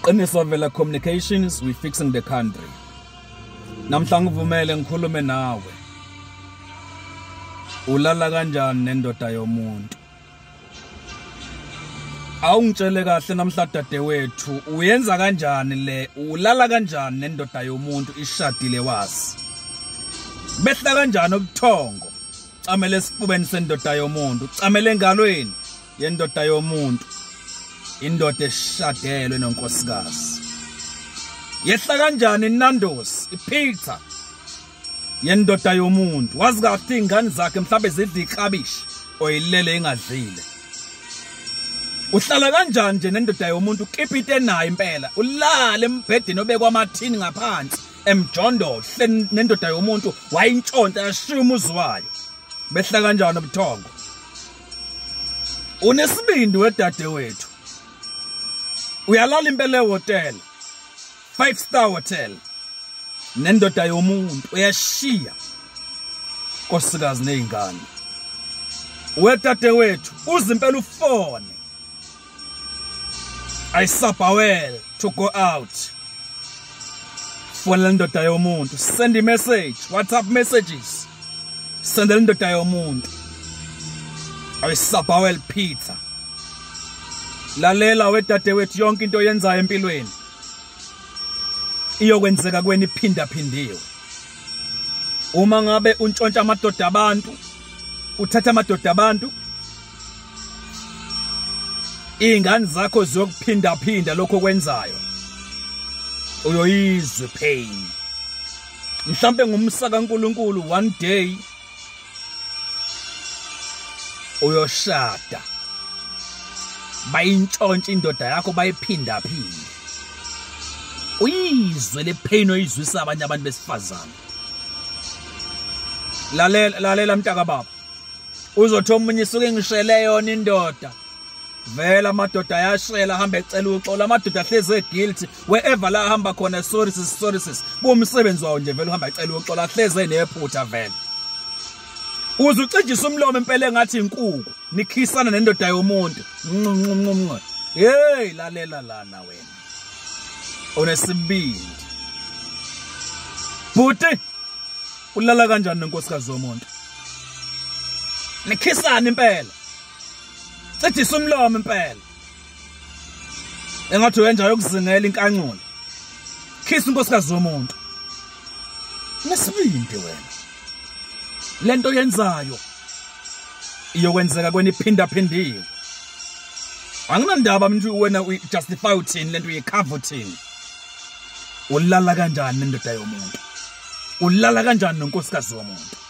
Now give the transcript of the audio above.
Qiniso-Vela Communications, we fixing the country. Namhla ngivumele ngikhulume nawe. Ulala kanjani nendoda yomuntu? Awungitshele kahle namhla dadewethu, uyenza kanjani le? Ulala kanjani nendoda yomuntu ishadile wazi? Behla kanjani ubuthongo? Camele esifubeni sendoda yomuntu, camele engalweni yendoda yomuntu. Indoda eshadelwe nonkosikazi. Yehla kanjani inandosi, ipizza yendoda yomuntu. Wazi kahle ingane zakhe mhlawumbe zidla iklabishi oyilele engadlile. Uhlala kanjani nje nendoda yomuntu kipite nayo impela. Ulala embhedeni obekwa amathini ngaphansi emjondo nendoda yomuntu wayintshonta yashiya umuzi wayo. Behla kanjani ubuthongo? Unesibindi wedadewethu. Uyalala impela ehotel, 5-star hotel. Nendoda yomuntu uyashiya nkosikazi nezingane. Wedadewethu uzimpela ufone. Ayisabhawele to go out. Phone lendoda yomuntu, send a message, WhatsApp messages. Send lendoda yomuntu. Ayisabhawele pizza. Lalela wedadewethu yonke into yenzayo empilweni iyokwenzeka kweni iphinda phindiwe. Uma ngabe untshontsha amadoda abantu, uthatha amadoda abantu, ingane zakho ziyokuphinda phinda lokho kwenzayo. Uyoyizwe pain. Mhlambe ngumsaka kaNkulunkulu one day uyoshada. Bayintshontsha indoda yakho bayiphinda phinde. Uyizwe le pain oyizwisa abanye abantu besifazana. Lalela mntaka baba. Uzothi omunye isuke ngishele yona indoda. Vela amadoda ayashela hamba ecela uxolo, amadoda ahleze guilty wherever la hamba khona sorry sis. Kumsebenzi wawo nje vele uhamba ecela uxolo ahleze nephutha vele. Uzucijisa umlomo empela engathi inkukhu nikhisana nendoda yomuntu. Hey lalela lana wena. Unesibindi. Buti ulala kanjani nenkosikazi yomuntu? Nikhisana impela. Cijisa umlomo impela. Engathi wenza yokuzingela inkanculo. Khisa inkosikazi yomuntu. Nesibindi wena. Lento yenzayo iyokwenzeka kweni phinda phindiwe. Anginandaba mntu wena uyijustify uthini lento uyicover uthini. Ulala kanjani nendoda yomuntu? Ulala kanjani nenkosikazi yomuntu?